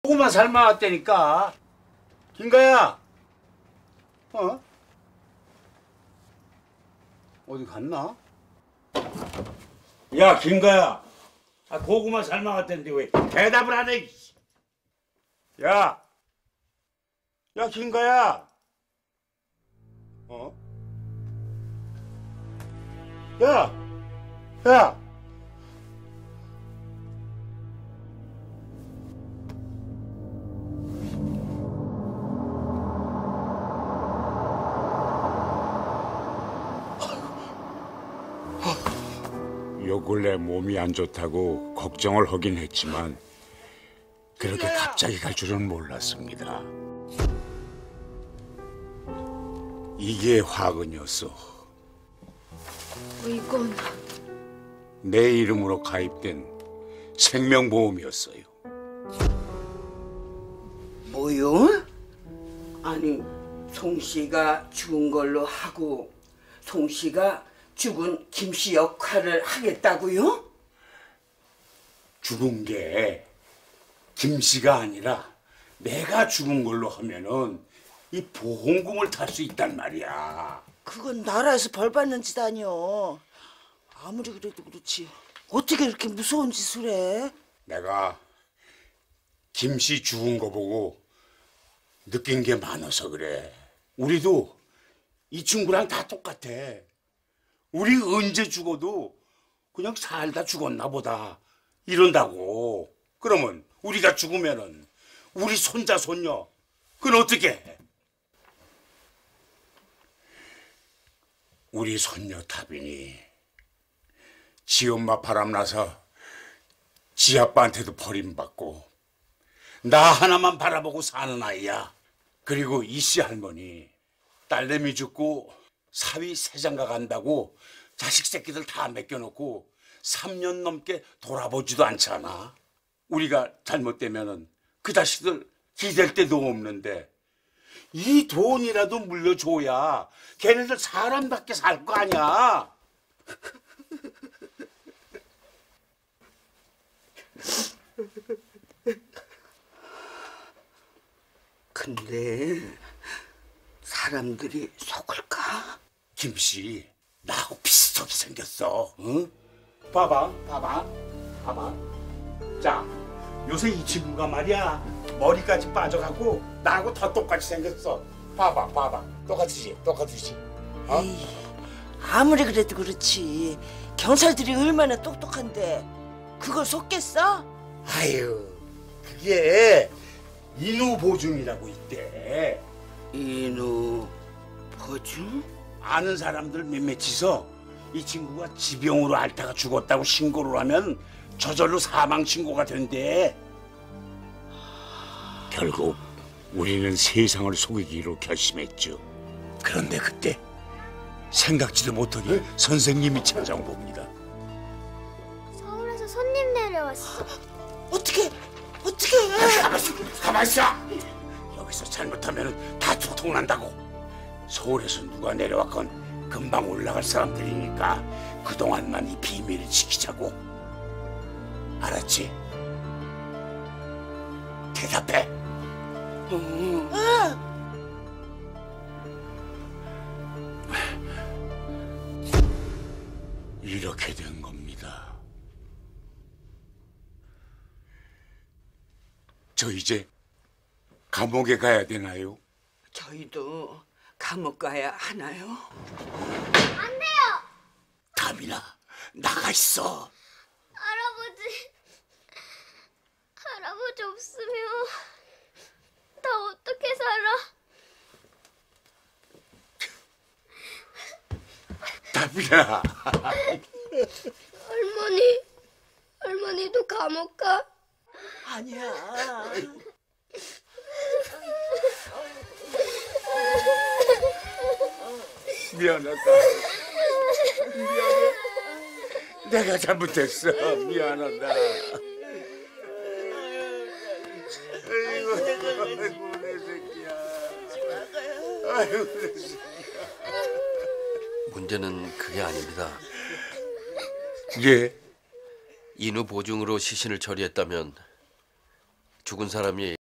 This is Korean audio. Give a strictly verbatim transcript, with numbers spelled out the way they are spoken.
고구마 삶아왔다니까. 김가야. 어? 어디 갔나? 야, 김가야. 아, 고구마 삶아왔다는데 왜 대답을 안 해? 야. 야, 김가야. 어? 야. 야. 요 근래 몸이 안 좋다고 걱정을 하긴 했지만 그렇게 갑자기 갈 줄은 몰랐습니다. 이게 화근이었어. 이건 내 이름으로 가입된 생명보험이었어요. 뭐요? 아니, 송 씨가 죽은 걸로 하고 송 씨가 죽은 김 씨 역할을 하겠다고요? 죽은 게 김 씨가 아니라 내가 죽은 걸로 하면은 이 보험금을 탈 수 있단 말이야. 그건 나라에서 벌 받는 짓 아니여. 아무리 그래도 그렇지 어떻게 이렇게 무서운 짓을 해? 내가 김 씨 죽은 거 보고 느낀 게 많아서 그래. 우리도 이 친구랑 다 똑같아. 우리 언제 죽어도 그냥 살다 죽었나 보다 이런다고. 그러면 우리가 죽으면은 우리 손자 손녀 그건 어떻게 해? 우리 손녀 타빈이 지 엄마 바람나서 지 아빠한테도 버림받고 나 하나만 바라보고 사는 아이야. 그리고 이씨 할머니 딸내미 죽고 사위 세장가 간다고 자식 새끼들 다 맡겨놓고 삼 년 넘게 돌아보지도 않잖아. 우리가 잘못되면은 그 자식들 기댈 데도 없는데 이 돈이라도 물려줘야 걔네들 사람답게 살 거 아니야. 근데 사람들이 속을까? 김씨 나하고 비슷하게 생겼어. 응? 봐봐, 봐봐, 봐봐. 자, 요새 이 친구가 말이야 머리까지 빠져갖고 나하고 다 똑같이 생겼어. 봐봐, 봐봐, 똑같으지, 똑같으지. 어? 에이, 아무리 그래도 그렇지 경찰들이 얼마나 똑똑한데 그걸 속겠어? 아유, 그게 인후 보증이라고 있대. 인후 보증? 아는 사람들 몇몇이서 이 친구가 지병으로 앓다가 죽었다고 신고를 하면 저절로 사망 신고가 된대. 결국 우리는 세상을 속이기로 결심했죠. 그런데 그때 생각지도 못하게 선생님이 찾아온 겁니다. 서울에서 손님 내려왔어. 어떻게 어떻게 가만 있어, 가만 있어. 여기서 잘못하면 다 두통난다고. 서울에서 누가 내려왔건 금방 올라갈 사람들이니까 그동안만 이 비밀을 지키자고. 알았지? 대답해. 응. 이렇게 된 겁니다. 저 이제 감옥에 가야 되나요? 저희도 감옥 가야 하나요? 안 돼요. 다민아, 나가 있어. 할아버지. 할아버지 없으면 나 어떻게 살아? 다민아. 할머니. 할머니도 감옥 가? 아니야. 미안하다. 미안해. 내가 잘못했어. 미안하다. 아이고, 아이고 내 새끼야. 아이고 내 새끼야. 문제는 그게 아닙니다. 예. 인후 보증으로 시신을 처리했다면 죽은 사람이